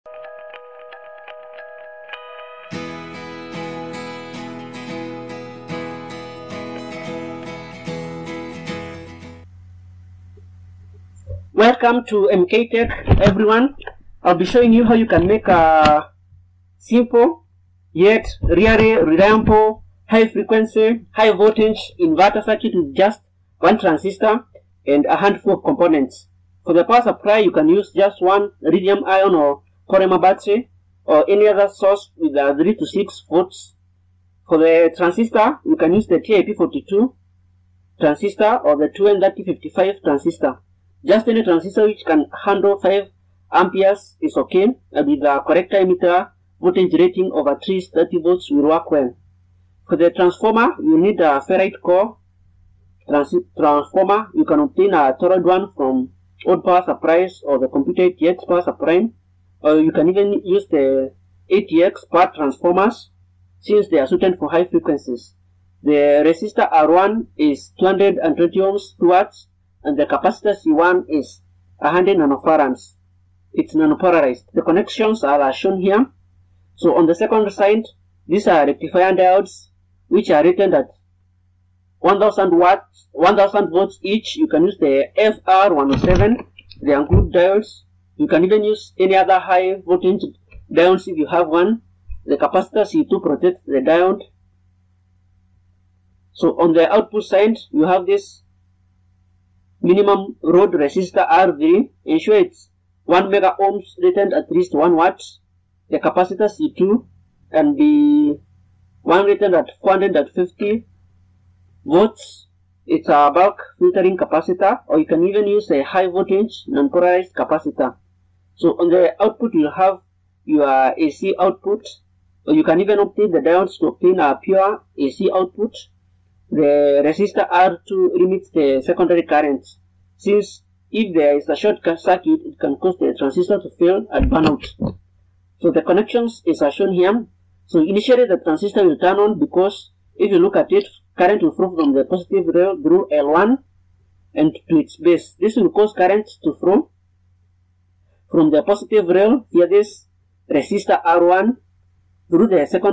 Welcome to MK Tech, everyone. I'll be showing you how you can make a simple yet really reliable high frequency, high voltage inverter circuit with just one transistor and a handful of components. For the power supply, you can use just one lithium ion or polymer battery or any other source with 3 to 6 volts. For the transistor, you can use the TIP42 transistor or the 2N3055 transistor. Just any transistor which can handle 5 amperes is okay, and with the correct emitter voltage rating of at least 30 volts will work well. For the transformer, you need a ferrite core transformer. You can obtain a toroid one from old power supplies or the Computer ATX power supply, or you can even use the ATX power transformers since they are suited for high frequencies. The resistor R1 is 220 ohms 2 watts, and the capacitor C1 is 100 nanofarads. It's nanopolarized. The connections are shown here. So on the second side, these are rectifier diodes which are rated at 1000 volts each. You can use the FR107. They are good diodes. You can even use any other high voltage diodes if you have one. The capacitor C2 protects the diode. So on the output side, you have this minimum road resistor R3. Ensure it's 1 mega ohms rated at least 1 watt. The capacitor C2 and the one rated at 450 volts. It's a bulk filtering capacitor, or you can even use a high voltage non-polarized capacitor. So on the output you have your AC output, or you can even obtain the diodes to obtain a pure AC output. The resistor R2 limits the secondary currents, since if there is a short circuit, it can cause the transistor to fail and burn out. So the connections is shown here. So initially the transistor will turn on because if you look at it, current will flow from the positive rail through L1 and to its base. This will cause current to flow from the positive rail via this resistor R1 through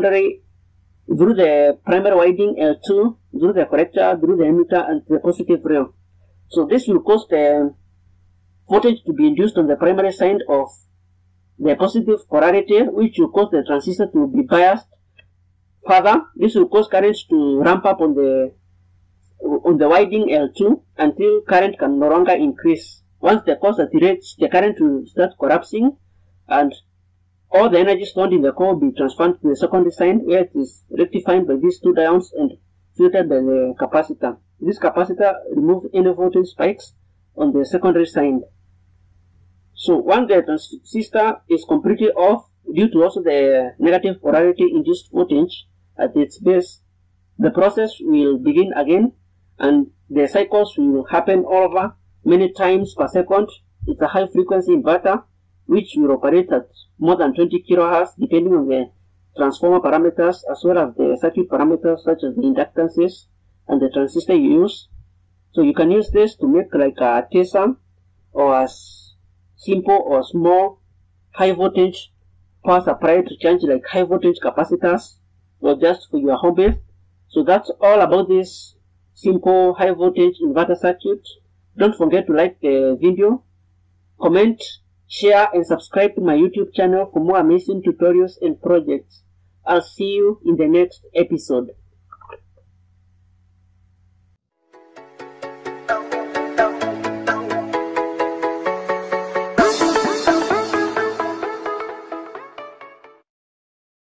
the primary winding L2, through the collector, through the emitter, and the positive rail. So this will cause the voltage to be induced on the primary side of the positive polarity, which will cause the transistor to be biased further. This will cause current to ramp up on the winding L2 until current can no longer increase. Once the core saturates, the current will start collapsing, and all the energy stored in the core will be transferred to the secondary side, where it is rectified by these two diodes and filtered by the capacitor. This capacitor removes any voltage spikes on the secondary side. So once the transistor is completely off, due to also the negative polarity induced voltage at its base, the process will begin again, and the cycles will happen all over many times per second. It's a high frequency inverter which will operate at more than 20 kHz depending on the transformer parameters as well as the circuit parameters such as the inductances and the transistor you use. So you can use this to make like a tester or a simple or small high voltage power supply to change like high voltage capacitors or just for your home base. So that's all about this simple high voltage inverter circuit. Don't forget to like the video, comment, share, and subscribe to my YouTube channel for more amazing tutorials and projects. I'll see you in the next episode.